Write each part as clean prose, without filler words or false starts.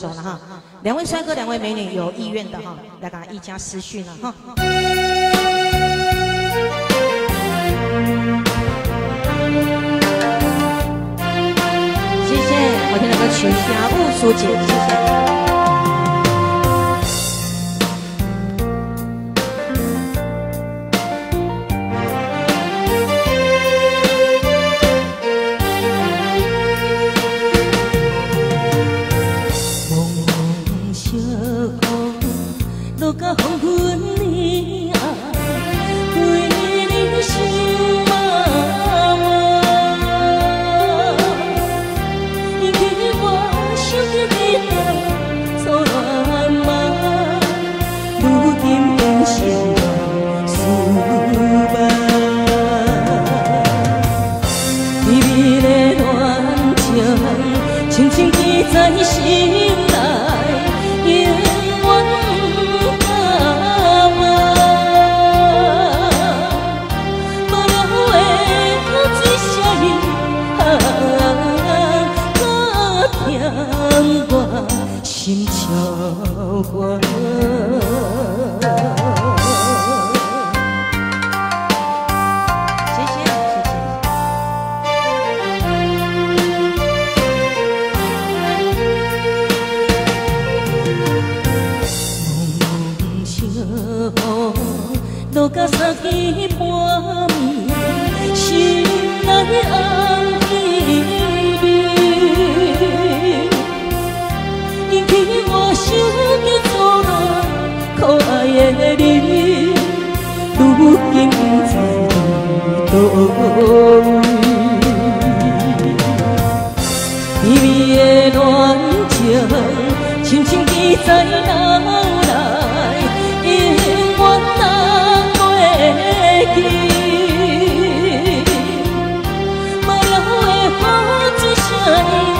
手了哈，两位帅哥、两位美女有意愿的哈，来给他一家私讯了哈。谢谢我听的歌曲《家务疏解》，谢谢。 落到黄昏的爱，为你心茫茫。引起我想起你的错乱吗？如今变成了思念。微微的暖情，轻轻记在心内。 心悄话，谢谢谢谢。梦醒后，落到三更半暝，心内红起。 引起我想起错乱可爱的你，如今不知伫倒位。微微的暖情，轻轻记在脑内，永远难袂记。莫了的雨水声音。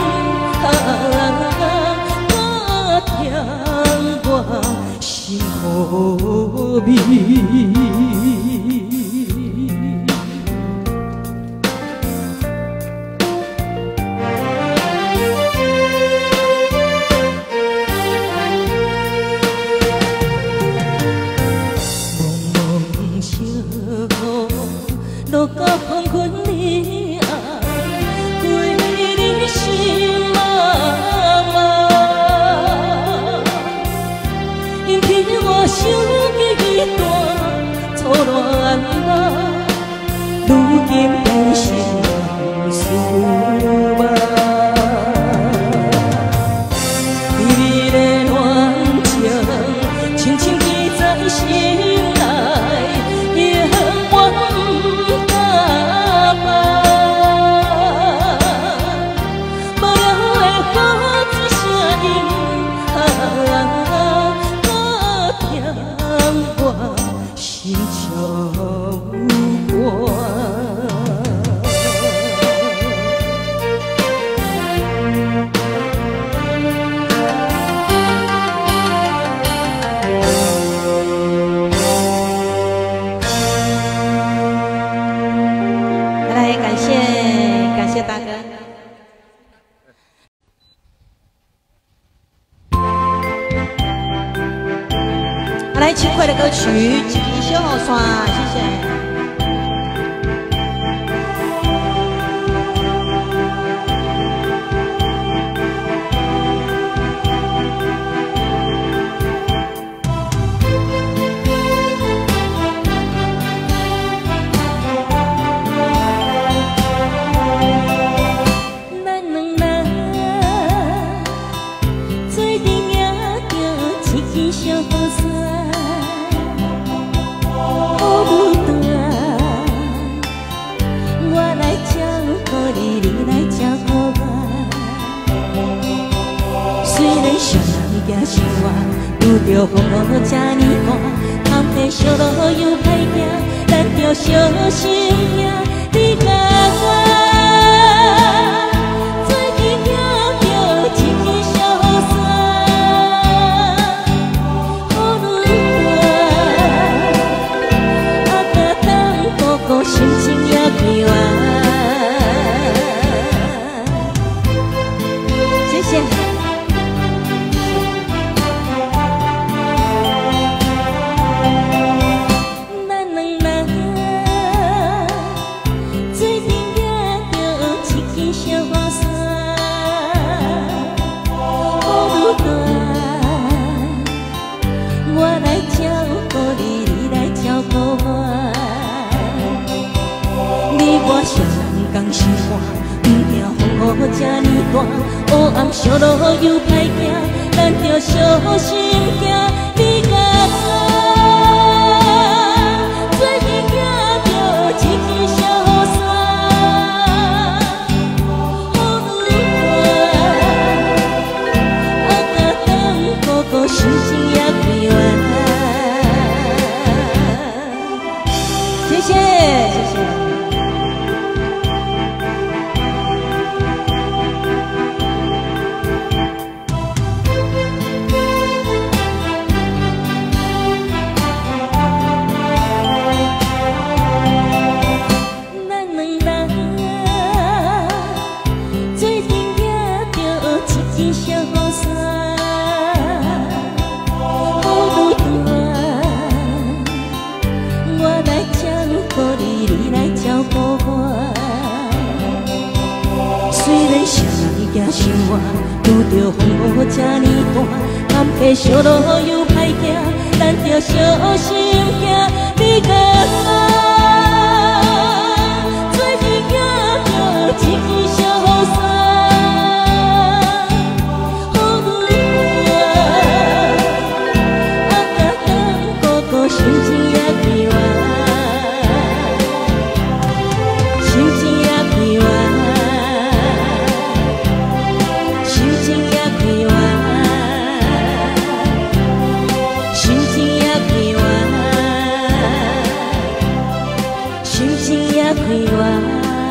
我心可味。蒙蒙小雨，落到黄昏的爱，为你心茫茫。 我想起一段错乱吗？如今变成了思念。微微的暖情，轻轻记在心内，永远不打败。无了的雨水声音。 我心悄挂。来，感谢大哥。 来，轻快的歌曲《紧小好耍》，谢谢。咱两人做阵行行，一支小雨伞。 我来照顾你，你来照顾我。虽然双人行是我，拄着风雨这呢寒，倘在小路又歹行，咱着小心行。你甲我做阵行着一支小伞。 心情也平安，谢谢。 小路又歹行，咱着小心行。你甲我做阵行着一支小伞，甲等哥哥心情也开完。谢谢，谢谢。 生活拄着风雨这呢大，坎坷小路又歹行，咱着小心行。你甲我做阵行着一支小伞，甲等哥哥心情也开完，心情也开完。 开完，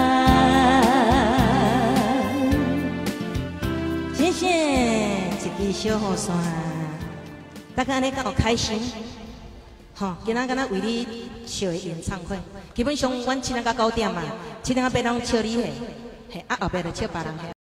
谢谢一支小雨伞，大家安尼敢有开心？吼，今仔敢若为你笑的演唱会，基本上阮7点到9点嘛，7点到8点笑你嘿，嘿啊后壁就笑别人嘿。